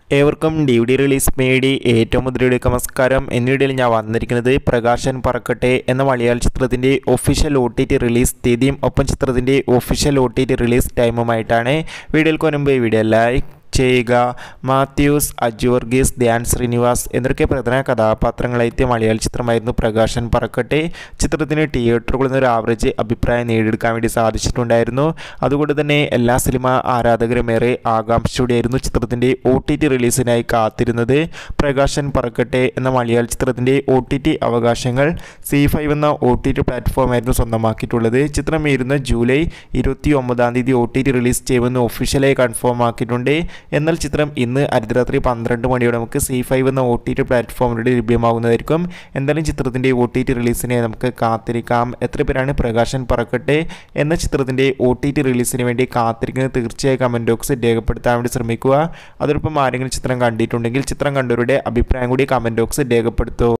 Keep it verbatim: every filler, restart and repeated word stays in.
ഏവർക്കും D V D release മേടി ഏറ്റവും മുതലെടുക്ക നമസ്കാരം. എന്നിടയിൽ ഞാൻ വന്നിരിക്കുന്നത് പ്രകാശൻ പറക്കട്ടെ എന്ന മലയാള ചിത്രത്തിൻ്റെ official O T T release തീയതിയും ഒപ്പം ചിത്രത്തിൻ്റെ official O T T release ടൈമുമായിട്ടാണ്. വീഡിയോയിൽ മുൻപ് വീഡിയോ ലൈക്ക് ചെയ്യുക. മാത്യൂസ്, അജു വർഗീസ്, ധ്യാൻ ശ്രീനിവാസ് എന്നൊക്കെ പ്രധാന കഥാപാത്രങ്ങളെത്തിയ മലയാള ചിത്രമായിരുന്നു പ്രകാശൻ പറക്കട്ടെ. ചിത്രത്തിന് തിയേറ്ററുകളിൽ നിന്ന് ഒരു ആവറേജ് അഭിപ്രായം നേടിയെടുക്കാൻ വേണ്ടി സാധിച്ചിട്ടുണ്ടായിരുന്നു. അതുകൊണ്ട് തന്നെ എല്ലാ സിനിമ ആരാധകരുമേറെ ആകാംക്ഷയോടെയായിരുന്നു ചിത്രത്തിൻ്റെ ഒ ടി ടി റിലീസിനായി കാത്തിരുന്നത്. പ്രകാശൻ പറക്കട്ടെ എന്ന മലയാള ചിത്രത്തിൻ്റെ ഒ ടി ടി അവകാശങ്ങൾ സി ഫൈവ് എന്ന ഒ ടി ടി പ്ലാറ്റ്ഫോമായിരുന്നു സ്വന്തമാക്കിയിട്ടുള്ളത്. ചിത്രം വരുന്ന ജൂലൈ ഇരുപത്തി ഒമ്പതാം തീയതി ഒ ടി ടി റിലീസ് ചെയ്യുമെന്ന് ഒഫീഷ്യലായി കൺഫേം ആക്കിയിട്ടുണ്ട്. എന്നാൽ ചിത്രം ഇന്ന് അർദ്ധരാത്രി പന്ത്രണ്ട് മണിയോടെ നമുക്ക് സി ഫൈവ് എന്ന ഒ ടി ടി പ്ലാറ്റ്ഫോമിലൂടെ ലഭ്യമാകുന്നതായിരിക്കും. എന്തായാലും ചിത്രത്തിൻ്റെ ഒ ടി ടി റിലീസിനെ നമുക്ക് കാത്തിരിക്കാം. എത്ര പേരാണ് പ്രകാശൻ പറക്കട്ടെ എന്ന ചിത്രത്തിൻ്റെ ഒ ടി ടി റിലീസിന് വേണ്ടി കാത്തിരിക്കുന്നത്? തീർച്ചയായും കമൻറ്റ് ബോക്സിൽ രേഖപ്പെടുത്താൻ വേണ്ടി ശ്രമിക്കുക. അതോടൊപ്പം ആരെങ്കിലും ചിത്രം കണ്ടിട്ടുണ്ടെങ്കിൽ ചിത്രം കണ്ടവരുടെ അഭിപ്രായം കൂടി കമൻറ്റ് ബോക്സിൽ രേഖപ്പെടുത്തുക.